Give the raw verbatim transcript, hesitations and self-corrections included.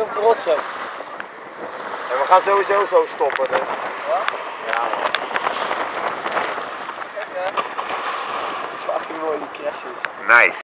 op de rotsen. En we gaan sowieso zo stoppen dus. Ja? Ja. Fucking mooi die crashes. Nice.